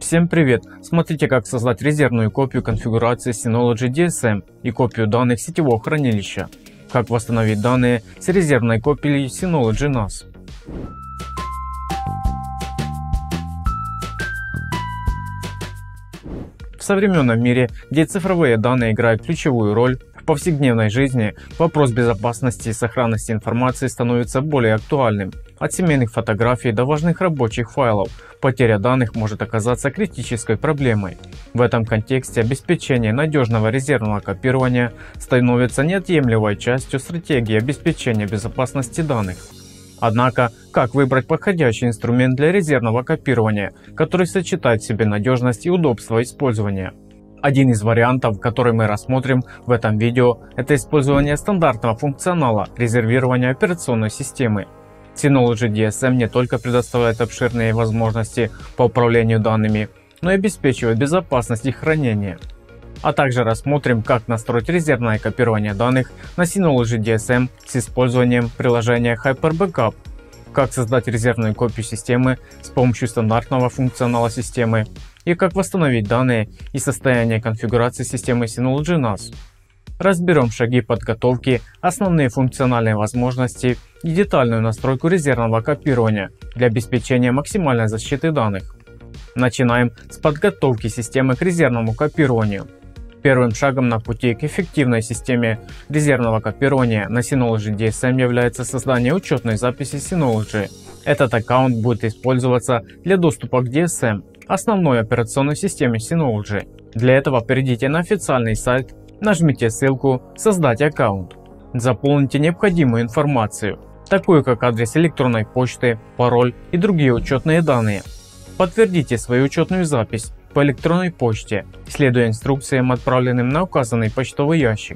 Всем привет! Смотрите, как создать резервную копию конфигурации Synology DSM и копию данных сетевого хранилища. Как восстановить данные с резервной копией Synology NAS. В современном мире, где цифровые данные играют ключевую роль в повседневной жизни, вопрос безопасности и сохранности информации становится более актуальным. От семейных фотографий до важных рабочих файлов потеря данных может оказаться критической проблемой. В этом контексте обеспечение надежного резервного копирования становится неотъемлемой частью стратегии обеспечения безопасности данных. Однако, как выбрать подходящий инструмент для резервного копирования, который сочетает в себе надежность и удобство использования? Один из вариантов, который мы рассмотрим в этом видео, это использование стандартного функционала резервирования операционной системы. Synology DSM не только предоставляет обширные возможности по управлению данными, но и обеспечивает безопасность их хранения. А также рассмотрим, как настроить резервное копирование данных на Synology DSM с использованием приложения HyperBackup, как создать резервную копию системы с помощью стандартного функционала системы и как восстановить данные и состояние конфигурации системы Synology NAS. Разберем шаги подготовки, основные функциональные возможности и детальную настройку резервного копирования для обеспечения максимальной защиты данных. Начинаем с подготовки системы к резервному копированию. Первым шагом на пути к эффективной системе резервного копирования на Synology DSM является создание учетной записи Synology. Этот аккаунт будет использоваться для доступа к DSM, основной операционной системе Synology. Для этого перейдите на официальный сайт, нажмите ссылку «Создать аккаунт». Заполните необходимую информацию, такую как адрес электронной почты, пароль и другие учетные данные. Подтвердите свою учетную запись по электронной почте, следуя инструкциям, отправленным на указанный почтовый ящик.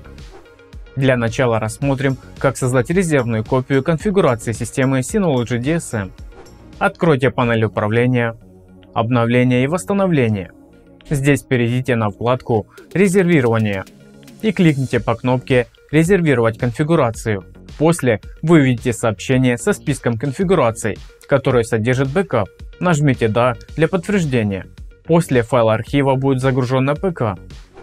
Для начала рассмотрим, как создать резервную копию конфигурации системы Synology DSM. Откройте панель управления, обновление и восстановление. Здесь перейдите на вкладку «Резервирование» и кликните по кнопке «Резервировать конфигурацию». После вы увидите сообщение со списком конфигураций, которое содержит бэкап. Нажмите «Да» для подтверждения. После файл архива будет загружен на ПК.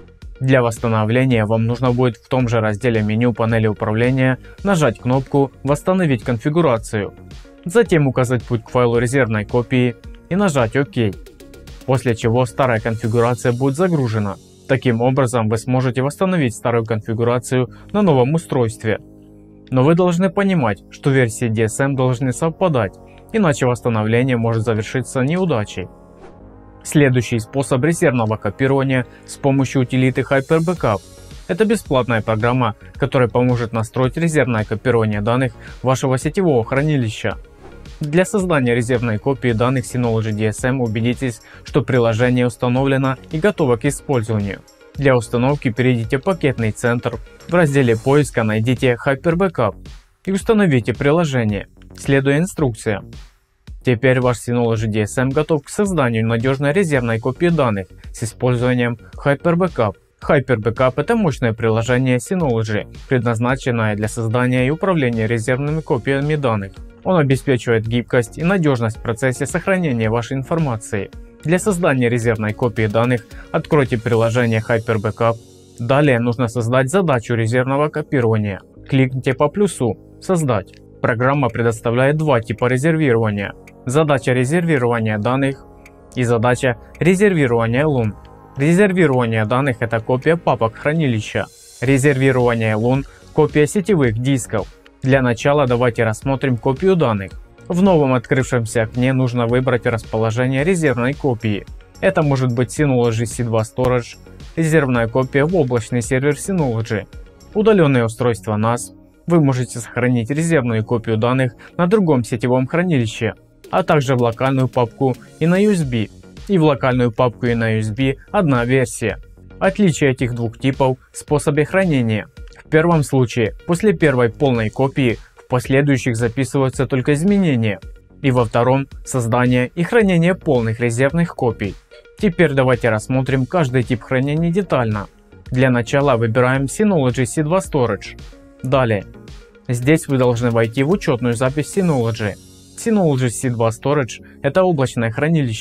Для восстановления вам нужно будет в том же разделе меню панели управления нажать кнопку «Восстановить конфигурацию». Затем указать путь к файлу резервной копии и нажать «Ок». После чего старая конфигурация будет загружена. Таким образом вы сможете восстановить старую конфигурацию на новом устройстве. Но вы должны понимать, что версии DSM должны совпадать, иначе восстановление может завершиться неудачей. Следующий способ резервного копирования с помощью утилиты HyperBackup. Это бесплатная программа, которая поможет настроить резервное копирование данных вашего сетевого хранилища. Для создания резервной копии данных Synology DSM убедитесь, что приложение установлено и готово к использованию. Для установки перейдите в пакетный центр, в разделе поиска найдите HyperBackup и установите приложение, следуя инструкциям. Теперь ваш Synology DSM готов к созданию надежной резервной копии данных с использованием HyperBackup. HyperBackup – это мощное приложение Synology, предназначенное для создания и управления резервными копиями данных. Он обеспечивает гибкость и надежность в процессе сохранения вашей информации. Для создания резервной копии данных откройте приложение HyperBackup. Далее нужно создать задачу резервного копирования. Кликните по плюсу «Создать». Программа предоставляет два типа резервирования: задача резервирования данных и задача резервирования лун. Резервирование данных – это копия папок хранилища. Резервирование лун – копия сетевых дисков. Для начала давайте рассмотрим копию данных. В новом открывшемся окне нужно выбрать расположение резервной копии. Это может быть Synology C2 Storage, резервная копия в облачный сервер Synology, удаленное устройство NAS. Вы можете сохранить резервную копию данных на другом сетевом хранилище, а также в локальную папку и на USB. И в локальную папку и на USB одна версия. Отличие этих двух типов в способе хранения. В первом случае, после первой полной копии, в последующих записываются только изменения. И во втором – создание и хранение полных резервных копий. Теперь давайте рассмотрим каждый тип хранения детально. Для начала выбираем Synology C2 Storage. Далее. Здесь вы должны войти в учетную запись Synology. Synology C2 Storage – это облачное хранилище.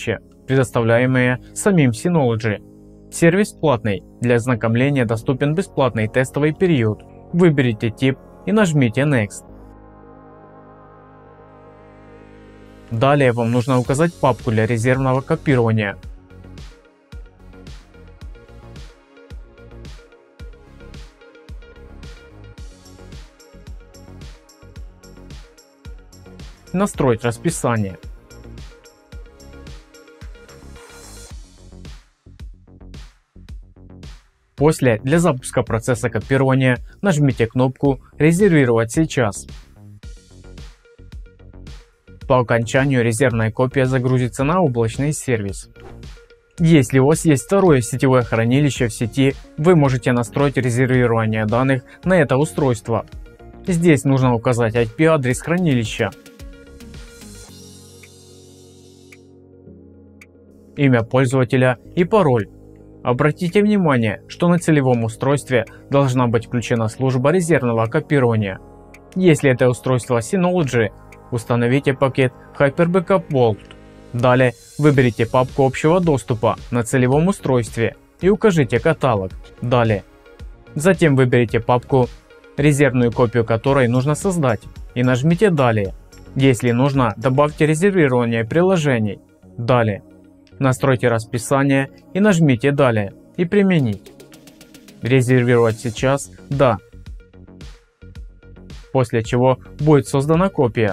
предоставляемые самим Synology. Сервис платный, для ознакомления доступен бесплатный тестовый период. Выберите тип и нажмите Next. Далее вам нужно указать папку для резервного копирования. Настроить расписание. После, для запуска процесса копирования, нажмите кнопку «Резервировать сейчас». По окончанию резервная копия загрузится на облачный сервис. Если у вас есть второе сетевое хранилище в сети, вы можете настроить резервирование данных на это устройство. Здесь нужно указать IP-адрес хранилища, имя пользователя и пароль. Обратите внимание, что на целевом устройстве должна быть включена служба резервного копирования. Если это устройство Synology, установите пакет HyperBackup Vault. Далее выберите папку общего доступа на целевом устройстве и укажите каталог. Далее. Затем выберите папку, резервную копию которой нужно создать, и нажмите «Далее». Если нужно, добавьте резервирование приложений. Далее. Настройте расписание и нажмите «Далее» и «Применить». Резервировать сейчас – «Да». После чего будет создана копия.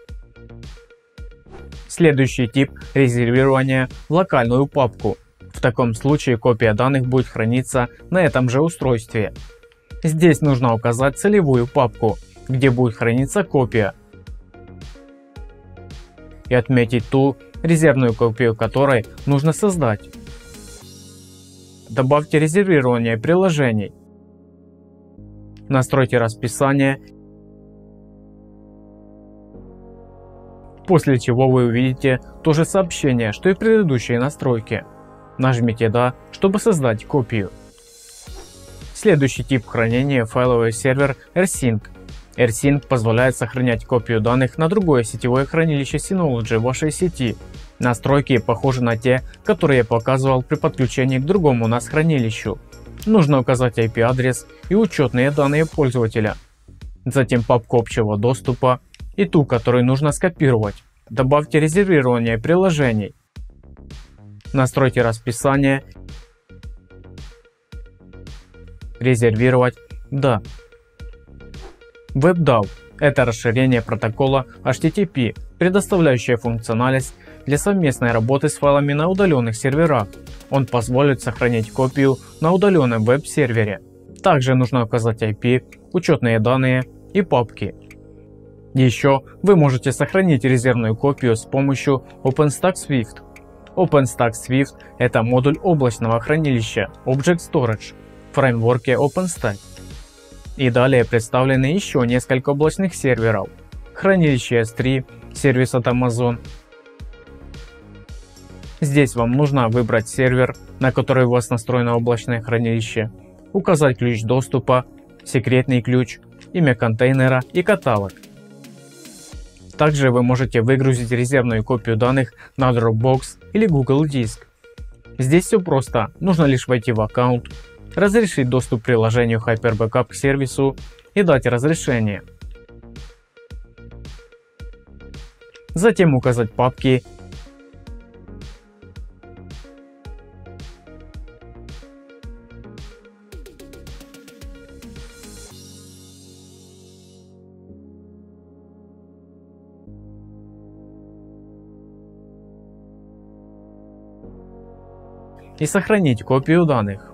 Следующий тип резервирования – в локальную папку. В таком случае копия данных будет храниться на этом же устройстве. Здесь нужно указать целевую папку, где будет храниться копия, и отметить ту, резервную копию которой нужно создать. Добавьте резервирование приложений. Настройте расписание, после чего вы увидите то же сообщение, что и в предыдущей настройке. Нажмите «Да», чтобы создать копию. Следующий тип хранения – файловый сервер AirSync. AirSync позволяет сохранять копию данных на другое сетевое хранилище Synology в вашей сети. Настройки похожи на те, которые я показывал при подключении к другому NAS хранилищу. Нужно указать IP-адрес и учетные данные пользователя. Затем папку общего доступа и ту, которую нужно скопировать. Добавьте резервирование приложений. Настройте расписание. Резервировать «Да». WebDAV – это расширение протокола HTTP, предоставляющее функциональность для совместной работы с файлами на удаленных серверах. Он позволит сохранить копию на удаленном веб-сервере. Также нужно указать IP, учетные данные и папки. Еще вы можете сохранить резервную копию с помощью OpenStack Swift. OpenStack Swift – это модуль облачного хранилища Object Storage в фреймворке OpenStack. И далее представлены еще несколько облачных серверов. Хранилище S3, сервис от Amazon. Здесь вам нужно выбрать сервер, на который у вас настроено облачное хранилище, указать ключ доступа, секретный ключ, имя контейнера и каталог. Также вы можете выгрузить резервную копию данных на Dropbox или Google Диск. Здесь все просто, нужно лишь войти в аккаунт, разрешить доступ к приложению HyperBackup к сервису и дать разрешение. Затем указать папки и сохранить копию данных.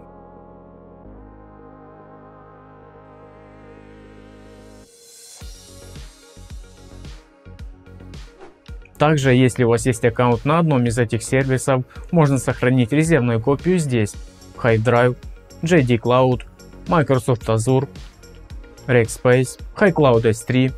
Также, если у вас есть аккаунт на одном из этих сервисов, можно сохранить резервную копию здесь: Hive Drive, JD Cloud, Microsoft Azure, Rackspace, iCloud S3.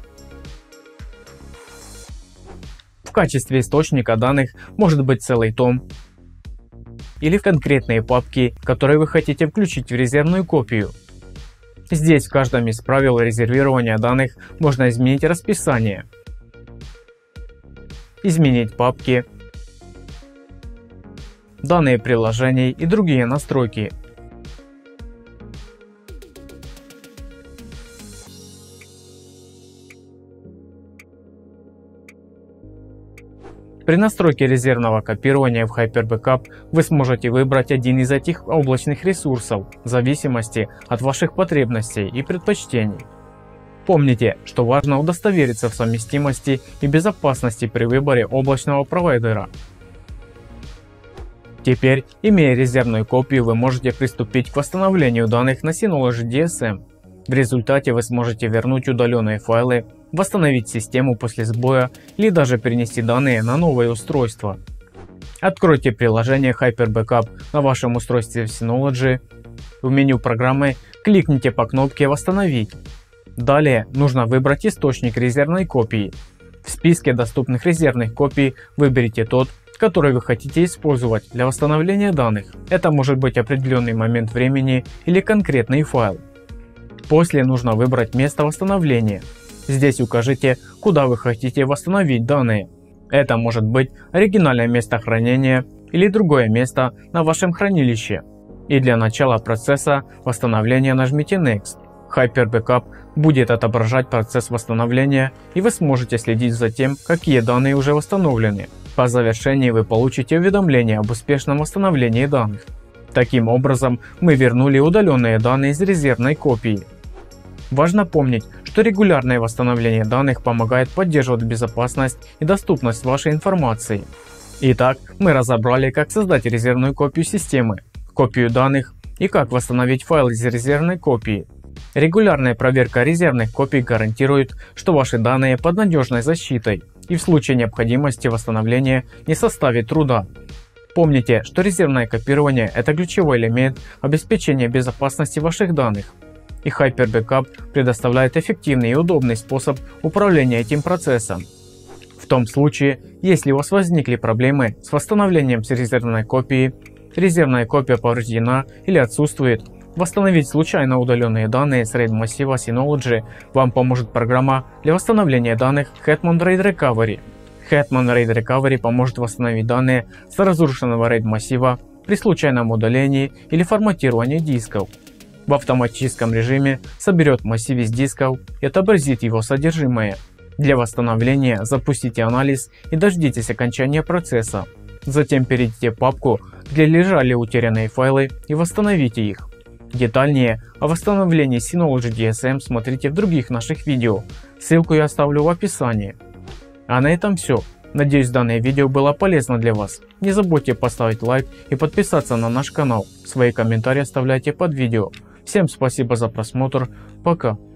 В качестве источника данных может быть целый том или конкретные папки, которые вы хотите включить в резервную копию. Здесь в каждом из правил резервирования данных можно изменить расписание, изменить папки, данные приложений и другие настройки. При настройке резервного копирования в HyperBackup вы сможете выбрать один из этих облачных ресурсов в зависимости от ваших потребностей и предпочтений. Помните, что важно удостовериться в совместимости и безопасности при выборе облачного провайдера. Теперь, имея резервную копию, вы можете приступить к восстановлению данных на Synology DSM. В результате вы сможете вернуть удаленные файлы, восстановить систему после сбоя или даже перенести данные на новое устройство. Откройте приложение HyperBackup на вашем устройстве в Synology. В меню программы кликните по кнопке «Восстановить». Далее нужно выбрать источник резервной копии. В списке доступных резервных копий выберите тот, который вы хотите использовать для восстановления данных. Это может быть определенный момент времени или конкретный файл. После нужно выбрать место восстановления. Здесь укажите, куда вы хотите восстановить данные. Это может быть оригинальное место хранения или другое место на вашем хранилище. И для начала процесса восстановления нажмите Next. HyperBackup будет отображать процесс восстановления, и вы сможете следить за тем, какие данные уже восстановлены. По завершении вы получите уведомление об успешном восстановлении данных. Таким образом, мы вернули удаленные данные из резервной копии. Важно помнить, что регулярное восстановление данных помогает поддерживать безопасность и доступность вашей информации. Итак, мы разобрали, как создать резервную копию системы, копию данных и как восстановить файл из резервной копии. Регулярная проверка резервных копий гарантирует, что ваши данные под надежной защитой и в случае необходимости восстановления не составит труда. Помните, что резервное копирование – это ключевой элемент обеспечения безопасности ваших данных. И HyperBackup предоставляет эффективный и удобный способ управления этим процессом. В том случае, если у вас возникли проблемы с восстановлением с резервной копии, резервная копия повреждена или отсутствует, восстановить случайно удаленные данные с RAID массива Synology вам поможет программа для восстановления данных Hetman RAID Recovery. Hetman RAID Recovery поможет восстановить данные с разрушенного RAID массива при случайном удалении или форматировании дисков. В автоматическом режиме соберет массив из дисков и отобразит его содержимое. Для восстановления запустите анализ и дождитесь окончания процесса. Затем перейдите в папку, где лежали утерянные файлы, и восстановите их. Детальнее о восстановлении Synology DSM смотрите в других наших видео, ссылку я оставлю в описании. А на этом все. Надеюсь, данное видео было полезно для вас. Не забудьте поставить лайк и подписаться на наш канал. Свои комментарии оставляйте под видео. Всем спасибо за просмотр. Пока.